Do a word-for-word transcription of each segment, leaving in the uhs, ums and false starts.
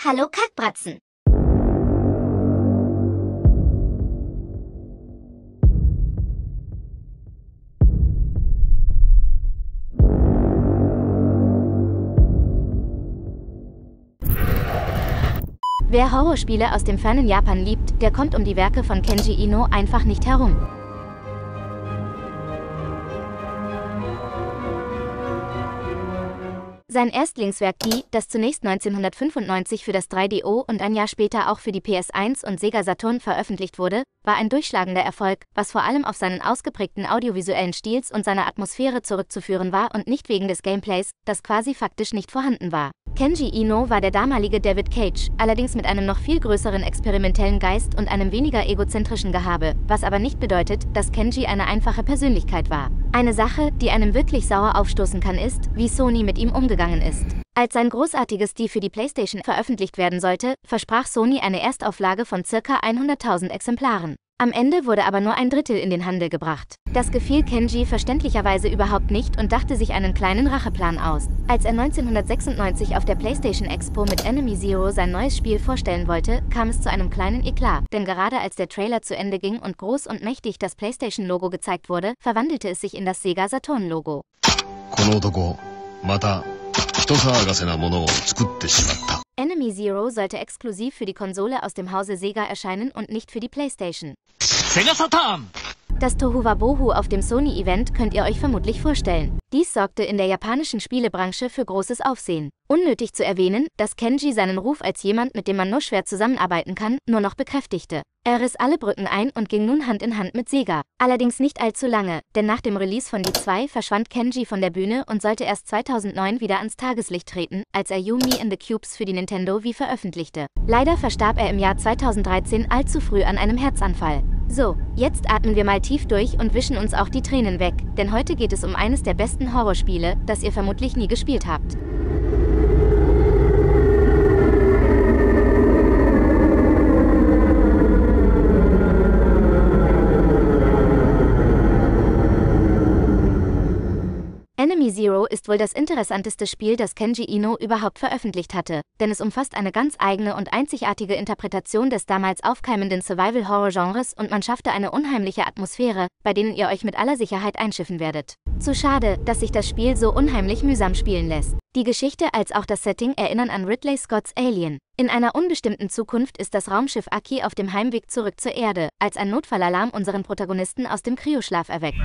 Hallo Kackbratzen. Wer Horrorspiele aus dem fernen Japan liebt, der kommt um die Werke von Kenji Ino einfach nicht herum. Sein Erstlingswerk Gi, das zunächst neunzehnhundertfünfundneunzig für das drei D O und ein Jahr später auch für die P S eins und Sega Saturn veröffentlicht wurde, war ein durchschlagender Erfolg, was vor allem auf seinen ausgeprägten audiovisuellen Stils und seiner Atmosphäre zurückzuführen war und nicht wegen des Gameplays, das quasi faktisch nicht vorhanden war. Kenji Ino war der damalige David Cage, allerdings mit einem noch viel größeren experimentellen Geist und einem weniger egozentrischen Gehabe, was aber nicht bedeutet, dass Kenji eine einfache Persönlichkeit war. Eine Sache, die einem wirklich sauer aufstoßen kann, ist, wie Sony mit ihm umgegangen ist. Als sein großartiges Die für die PlayStation veröffentlicht werden sollte, versprach Sony eine Erstauflage von ca. hunderttausend Exemplaren. Am Ende wurde aber nur ein Drittel in den Handel gebracht. Das gefiel Kenji verständlicherweise überhaupt nicht und dachte sich einen kleinen Racheplan aus. Als er neunzehnhundertsechsundneunzig auf der PlayStation Expo mit Enemy Zero sein neues Spiel vorstellen wollte, kam es zu einem kleinen Eklat, denn gerade als der Trailer zu Ende ging und groß und mächtig das PlayStation-Logo gezeigt wurde, verwandelte es sich in das Sega Saturn-Logo. Enemy Zero sollte exklusiv für die Konsole aus dem Hause Sega erscheinen und nicht für die PlayStation. Sega Saturn! Das Tohuwabohu auf dem Sony-Event könnt ihr euch vermutlich vorstellen. Dies sorgte in der japanischen Spielebranche für großes Aufsehen. Unnötig zu erwähnen, dass Kenji seinen Ruf als jemand, mit dem man nur schwer zusammenarbeiten kann, nur noch bekräftigte. Er riss alle Brücken ein und ging nun Hand in Hand mit Sega. Allerdings nicht allzu lange, denn nach dem Release von Die zwei verschwand Kenji von der Bühne und sollte erst zweitausendneun wieder ans Tageslicht treten, als er You Me in the Cubes für die Nintendo Wii veröffentlichte. Leider verstarb er im Jahr zweitausenddreizehn allzu früh an einem Herzanfall. So, jetzt atmen wir mal tief durch und wischen uns auch die Tränen weg, denn heute geht es um eines der besten Horrorspiele, das ihr vermutlich nie gespielt habt. Enemy Zero ist wohl das interessanteste Spiel, das Kenji Ino überhaupt veröffentlicht hatte, denn es umfasst eine ganz eigene und einzigartige Interpretation des damals aufkeimenden Survival-Horror-Genres und man schaffte eine unheimliche Atmosphäre, bei denen ihr euch mit aller Sicherheit einschiffen werdet. Zu schade, dass sich das Spiel so unheimlich mühsam spielen lässt. Die Geschichte als auch das Setting erinnern an Ridley Scotts Alien. In einer unbestimmten Zukunft ist das Raumschiff Aki auf dem Heimweg zurück zur Erde, als ein Notfallalarm unseren Protagonisten aus dem Kryoschlaf erweckt.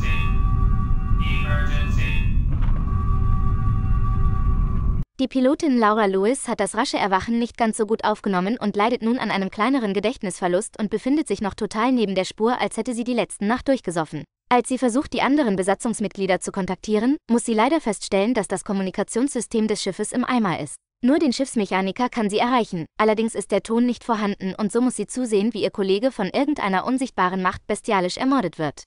Die Pilotin Laura Lewis hat das rasche Erwachen nicht ganz so gut aufgenommen und leidet nun an einem kleineren Gedächtnisverlust und befindet sich noch total neben der Spur, als hätte sie die letzte Nacht durchgesoffen. Als sie versucht, die anderen Besatzungsmitglieder zu kontaktieren, muss sie leider feststellen, dass das Kommunikationssystem des Schiffes im Eimer ist. Nur den Schiffsmechaniker kann sie erreichen, allerdings ist der Ton nicht vorhanden und so muss sie zusehen, wie ihr Kollege von irgendeiner unsichtbaren Macht bestialisch ermordet wird.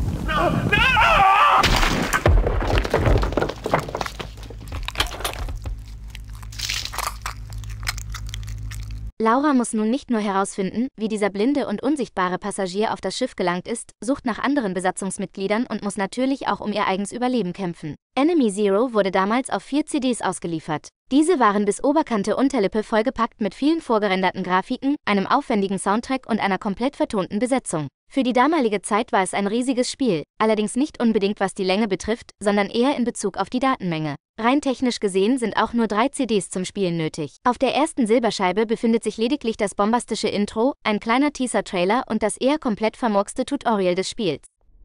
Laura muss nun nicht nur herausfinden, wie dieser blinde und unsichtbare Passagier auf das Schiff gelangt ist, sucht nach anderen Besatzungsmitgliedern und muss natürlich auch um ihr eigenes Überleben kämpfen. Enemy Zero wurde damals auf vier C Ds ausgeliefert. Diese waren bis Oberkante Unterlippe vollgepackt mit vielen vorgerenderten Grafiken, einem aufwendigen Soundtrack und einer komplett vertonten Besetzung. Für die damalige Zeit war es ein riesiges Spiel, allerdings nicht unbedingt was die Länge betrifft, sondern eher in Bezug auf die Datenmenge. Rein technisch gesehen sind auch nur drei C Ds zum Spielen nötig. Auf der ersten Silberscheibe befindet sich lediglich das bombastische Intro, ein kleiner Teaser-Trailer und das eher komplett vermurkste Tutorial des Spiels.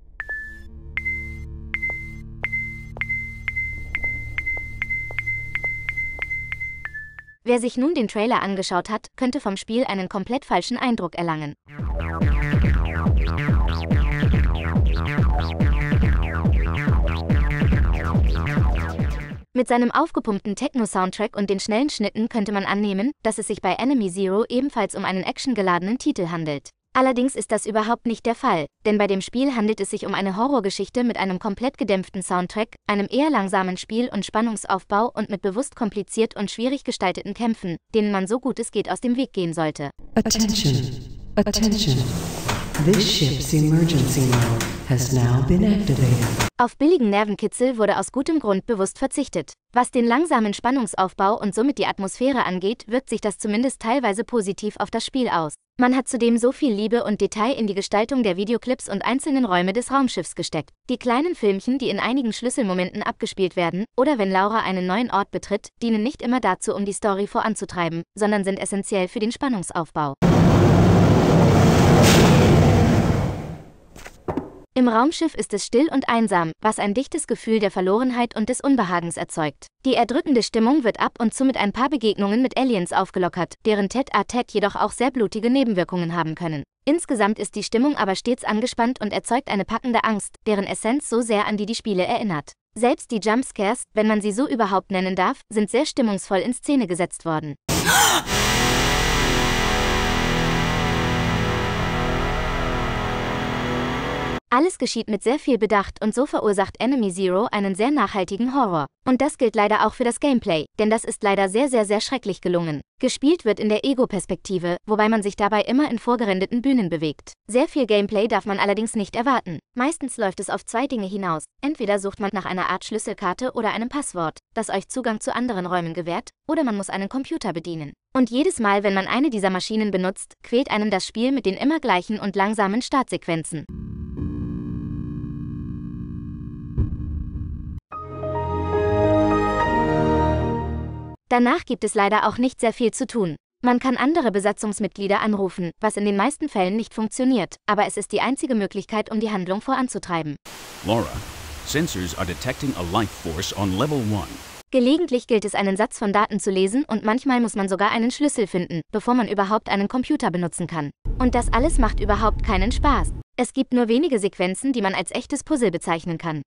Wer sich nun den Trailer angeschaut hat, könnte vom Spiel einen komplett falschen Eindruck erlangen. Mit seinem aufgepumpten Techno-Soundtrack und den schnellen Schnitten könnte man annehmen, dass es sich bei Enemy Zero ebenfalls um einen actiongeladenen Titel handelt. Allerdings ist das überhaupt nicht der Fall, denn bei dem Spiel handelt es sich um eine Horrorgeschichte mit einem komplett gedämpften Soundtrack, einem eher langsamen Spiel- und Spannungsaufbau und mit bewusst kompliziert und schwierig gestalteten Kämpfen, denen man so gut es geht aus dem Weg gehen sollte. Attention, attention, this ship's emergency mode. has now been activated. Auf billigen Nervenkitzel wurde aus gutem Grund bewusst verzichtet. Was den langsamen Spannungsaufbau und somit die Atmosphäre angeht, wirkt sich das zumindest teilweise positiv auf das Spiel aus. Man hat zudem so viel Liebe und Detail in die Gestaltung der Videoclips und einzelnen Räume des Raumschiffs gesteckt. Die kleinen Filmchen, die in einigen Schlüsselmomenten abgespielt werden, oder wenn Laura einen neuen Ort betritt, dienen nicht immer dazu, um die Story voranzutreiben, sondern sind essentiell für den Spannungsaufbau. Im Raumschiff ist es still und einsam, was ein dichtes Gefühl der Verlorenheit und des Unbehagens erzeugt. Die erdrückende Stimmung wird ab und zu mit ein paar Begegnungen mit Aliens aufgelockert, deren Tête-à-Tête jedoch auch sehr blutige Nebenwirkungen haben können. Insgesamt ist die Stimmung aber stets angespannt und erzeugt eine packende Angst, deren Essenz so sehr an die die Spiele erinnert. Selbst die Jumpscares, wenn man sie so überhaupt nennen darf, sind sehr stimmungsvoll in Szene gesetzt worden. Alles geschieht mit sehr viel Bedacht und so verursacht Enemy Zero einen sehr nachhaltigen Horror. Und das gilt leider auch für das Gameplay, denn das ist leider sehr sehr sehr schrecklich gelungen. Gespielt wird in der Ego-Perspektive, wobei man sich dabei immer in vorgerendeten Bühnen bewegt. Sehr viel Gameplay darf man allerdings nicht erwarten. Meistens läuft es auf zwei Dinge hinaus. Entweder sucht man nach einer Art Schlüsselkarte oder einem Passwort, das euch Zugang zu anderen Räumen gewährt, oder man muss einen Computer bedienen. Und jedes Mal, wenn man eine dieser Maschinen benutzt, quält einem das Spiel mit den immer gleichen und langsamen Startsequenzen. Danach gibt es leider auch nicht sehr viel zu tun. Man kann andere Besatzungsmitglieder anrufen, was in den meisten Fällen nicht funktioniert, aber es ist die einzige Möglichkeit, um die Handlung voranzutreiben. Laura, sensors are detecting a life force on level one. Gelegentlich gilt es, einen Satz von Daten zu lesen und manchmal muss man sogar einen Schlüssel finden, bevor man überhaupt einen Computer benutzen kann. Und das alles macht überhaupt keinen Spaß. Es gibt nur wenige Sequenzen, die man als echtes Puzzle bezeichnen kann.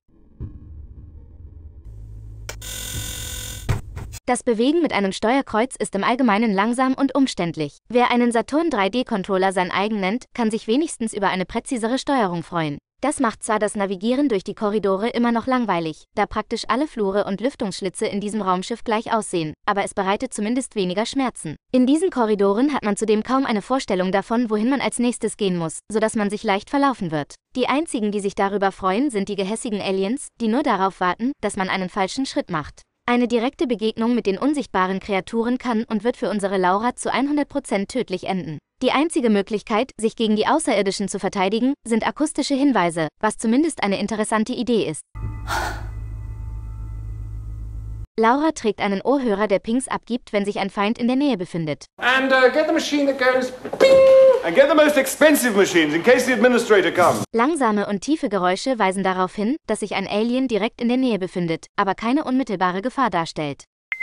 Das Bewegen mit einem Steuerkreuz ist im Allgemeinen langsam und umständlich. Wer einen Saturn drei D Controller sein eigen nennt, kann sich wenigstens über eine präzisere Steuerung freuen. Das macht zwar das Navigieren durch die Korridore immer noch langweilig, da praktisch alle Flure und Lüftungsschlitze in diesem Raumschiff gleich aussehen, aber es bereitet zumindest weniger Schmerzen. In diesen Korridoren hat man zudem kaum eine Vorstellung davon, wohin man als nächstes gehen muss, sodass man sich leicht verlaufen wird. Die einzigen, die sich darüber freuen, sind die gehässigen Aliens, die nur darauf warten, dass man einen falschen Schritt macht. Eine direkte Begegnung mit den unsichtbaren Kreaturen kann und wird für unsere Laura zu hundert Prozent tödlich enden. Die einzige Möglichkeit, sich gegen die Außerirdischen zu verteidigen, sind akustische Hinweise, was zumindest eine interessante Idee ist. Laura trägt einen Ohrhörer, der Pings abgibt, wenn sich ein Feind in der Nähe befindet. And uh, get the machine that goes ping! And get the most expensive machines in case the administrator comes. Langsame und tiefe Geräusche weisen darauf hin, dass sich ein Alien direkt in der Nähe befindet, aber keine unmittelbare Gefahr darstellt.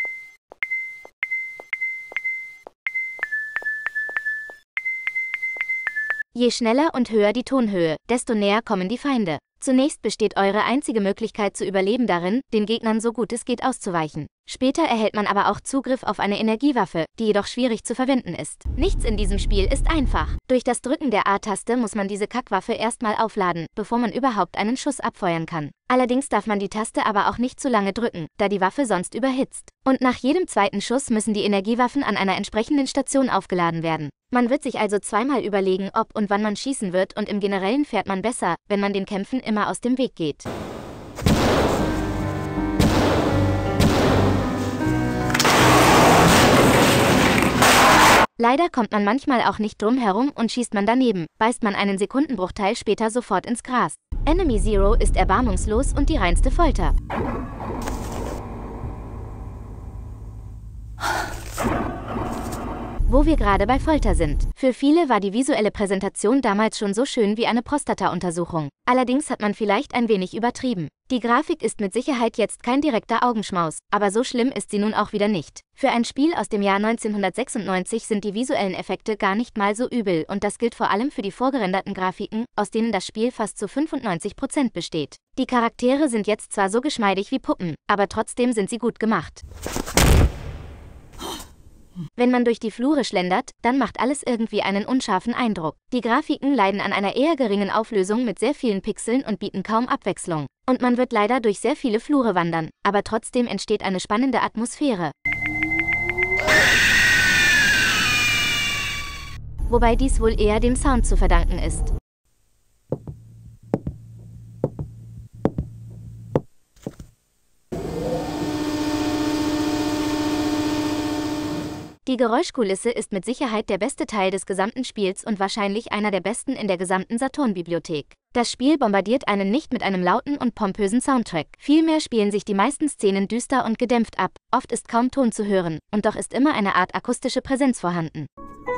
Je schneller und höher die Tonhöhe, desto näher kommen die Feinde. Zunächst besteht eure einzige Möglichkeit zu überleben darin, den Gegnern so gut es geht auszuweichen. Später erhält man aber auch Zugriff auf eine Energiewaffe, die jedoch schwierig zu verwenden ist. Nichts in diesem Spiel ist einfach. Durch das Drücken der A-Taste muss man diese Kackwaffe erstmal aufladen, bevor man überhaupt einen Schuss abfeuern kann. Allerdings darf man die Taste aber auch nicht zu lange drücken, da die Waffe sonst überhitzt. Und nach jedem zweiten Schuss müssen die Energiewaffen an einer entsprechenden Station aufgeladen werden. Man wird sich also zweimal überlegen, ob und wann man schießen wird, und im Generellen fährt man besser, wenn man den Kämpfen immer aus dem Weg geht. Leider kommt man manchmal auch nicht drum herum und schießt man daneben, beißt man einen Sekundenbruchteil später sofort ins Gras. Enemy Zero ist erbarmungslos und die reinste Folter. Wo wir gerade bei Folter sind. Für viele war die visuelle Präsentation damals schon so schön wie eine Prostata-Untersuchung. Allerdings hat man vielleicht ein wenig übertrieben. Die Grafik ist mit Sicherheit jetzt kein direkter Augenschmaus, aber so schlimm ist sie nun auch wieder nicht. Für ein Spiel aus dem Jahr neunzehnhundertsechsundneunzig sind die visuellen Effekte gar nicht mal so übel, und das gilt vor allem für die vorgerenderten Grafiken, aus denen das Spiel fast zu fünfundneunzig Prozent besteht. Die Charaktere sind jetzt zwar so geschmeidig wie Puppen, aber trotzdem sind sie gut gemacht. Wenn man durch die Flure schlendert, dann macht alles irgendwie einen unscharfen Eindruck. Die Grafiken leiden an einer eher geringen Auflösung mit sehr vielen Pixeln und bieten kaum Abwechslung. Und man wird leider durch sehr viele Flure wandern, aber trotzdem entsteht eine spannende Atmosphäre. Wobei dies wohl eher dem Sound zu verdanken ist. Die Geräuschkulisse ist mit Sicherheit der beste Teil des gesamten Spiels und wahrscheinlich einer der besten in der gesamten Saturn-Bibliothek. Das Spiel bombardiert einen nicht mit einem lauten und pompösen Soundtrack. Vielmehr spielen sich die meisten Szenen düster und gedämpft ab, oft ist kaum Ton zu hören, und doch ist immer eine Art akustische Präsenz vorhanden.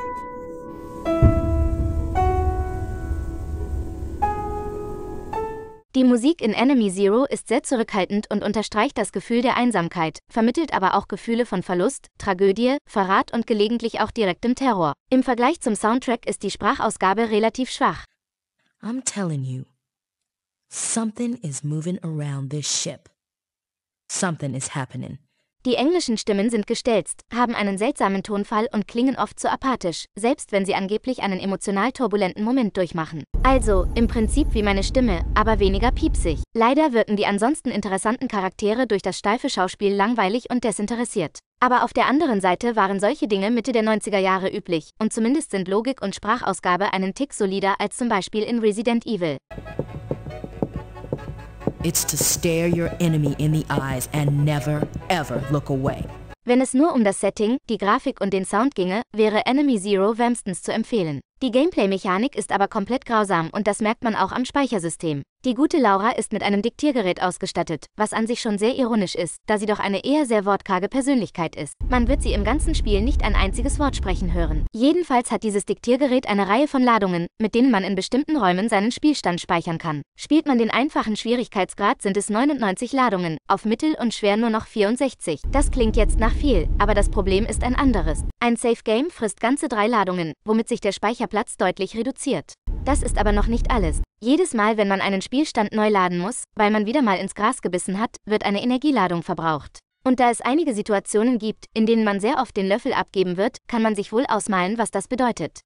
Die Musik in Enemy Zero ist sehr zurückhaltend und unterstreicht das Gefühl der Einsamkeit, vermittelt aber auch Gefühle von Verlust, Tragödie, Verrat und gelegentlich auch direktem Terror. Im Vergleich zum Soundtrack ist die Sprachausgabe relativ schwach. I'm telling you, something is moving around this ship. Something is happening. Die englischen Stimmen sind gestelzt, haben einen seltsamen Tonfall und klingen oft zu apathisch, selbst wenn sie angeblich einen emotional turbulenten Moment durchmachen. Also, im Prinzip wie meine Stimme, aber weniger piepsig. Leider wirken die ansonsten interessanten Charaktere durch das steife Schauspiel langweilig und desinteressiert. Aber auf der anderen Seite waren solche Dinge Mitte der neunziger Jahre üblich, und zumindest sind Logik und Sprachausgabe einen Tick solider als zum Beispiel in Resident Evil. It's to stare your enemy in the eyes and never, ever look away. Wenn es nur um das Setting, die Grafik und den Sound ginge, wäre Enemy Zero wärmstens zu empfehlen. Die Gameplay-Mechanik ist aber komplett grausam und das merkt man auch am Speichersystem. Die gute Laura ist mit einem Diktiergerät ausgestattet, was an sich schon sehr ironisch ist, da sie doch eine eher sehr wortkarge Persönlichkeit ist. Man wird sie im ganzen Spiel nicht ein einziges Wort sprechen hören. Jedenfalls hat dieses Diktiergerät eine Reihe von Ladungen, mit denen man in bestimmten Räumen seinen Spielstand speichern kann. Spielt man den einfachen Schwierigkeitsgrad, sind es neunundneunzig Ladungen, auf Mittel und Schwer nur noch vierundsechzig. Das klingt jetzt nach viel, aber das Problem ist ein anderes. Ein Safe Game frisst ganze drei Ladungen, womit sich der Speicherplatz deutlich reduziert. Das ist aber noch nicht alles. Jedes Mal, wenn man einen Spielstand neu laden muss, weil man wieder mal ins Gras gebissen hat, wird eine Energieladung verbraucht. Und da es einige Situationen gibt, in denen man sehr oft den Löffel abgeben wird, kann man sich wohl ausmalen, was das bedeutet.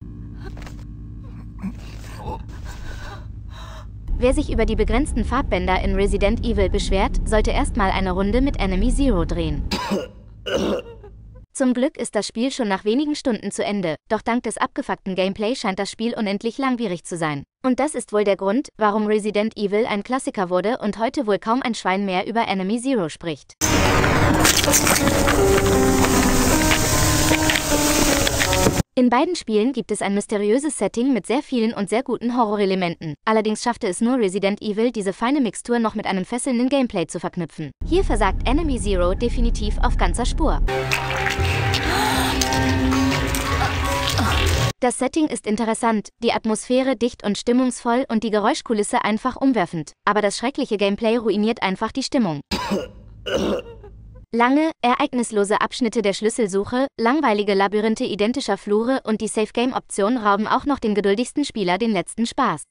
Wer sich über die begrenzten Farbbänder in Resident Evil beschwert, sollte erstmal eine Runde mit Enemy Zero drehen. Zum Glück ist das Spiel schon nach wenigen Stunden zu Ende, doch dank des abgefuckten Gameplay scheint das Spiel unendlich langwierig zu sein. Und das ist wohl der Grund, warum Resident Evil ein Klassiker wurde und heute wohl kaum ein Schwein mehr über Enemy Zero spricht. In beiden Spielen gibt es ein mysteriöses Setting mit sehr vielen und sehr guten Horrorelementen. Allerdings schaffte es nur Resident Evil, diese feine Mixtur noch mit einem fesselnden Gameplay zu verknüpfen. Hier versagt Enemy Zero definitiv auf ganzer Spur. Das Setting ist interessant, die Atmosphäre dicht und stimmungsvoll und die Geräuschkulisse einfach umwerfend. Aber das schreckliche Gameplay ruiniert einfach die Stimmung. Lange, ereignislose Abschnitte der Schlüsselsuche, langweilige Labyrinthe identischer Flure und die Safe-Game-Option rauben auch noch dem geduldigsten Spieler den letzten Spaß.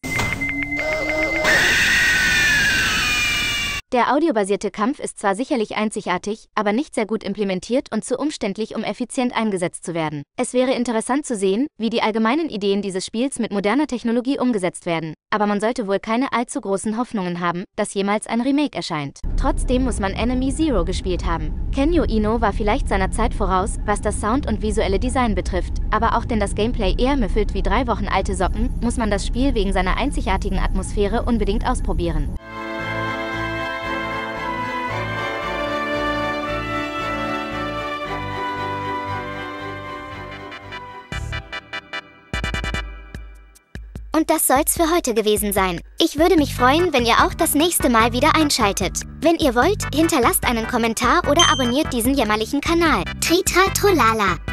Der audiobasierte Kampf ist zwar sicherlich einzigartig, aber nicht sehr gut implementiert und zu umständlich, um effizient eingesetzt zu werden. Es wäre interessant zu sehen, wie die allgemeinen Ideen dieses Spiels mit moderner Technologie umgesetzt werden, aber man sollte wohl keine allzu großen Hoffnungen haben, dass jemals ein Remake erscheint. Trotzdem muss man Enemy Zero gespielt haben. Kenyo Ino war vielleicht seiner Zeit voraus, was das Sound und visuelle Design betrifft, aber auch denn das Gameplay eher müffelt wie drei Wochen alte Socken, muss man das Spiel wegen seiner einzigartigen Atmosphäre unbedingt ausprobieren. Und das soll's für heute gewesen sein. Ich würde mich freuen, wenn ihr auch das nächste Mal wieder einschaltet. Wenn ihr wollt, hinterlasst einen Kommentar oder abonniert diesen jämmerlichen Kanal. Tritra Trollala.